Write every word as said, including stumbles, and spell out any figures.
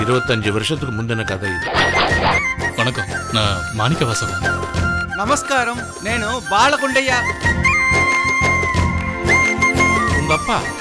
இருபத்தஞ்சு வருஷத்துக்கு முந்தின கதை இது. வணக்கம், நான் மாணிக்க வாசகம். நமஸ்காரம், నేను బాలకొండయ్య. உங்க அப்பா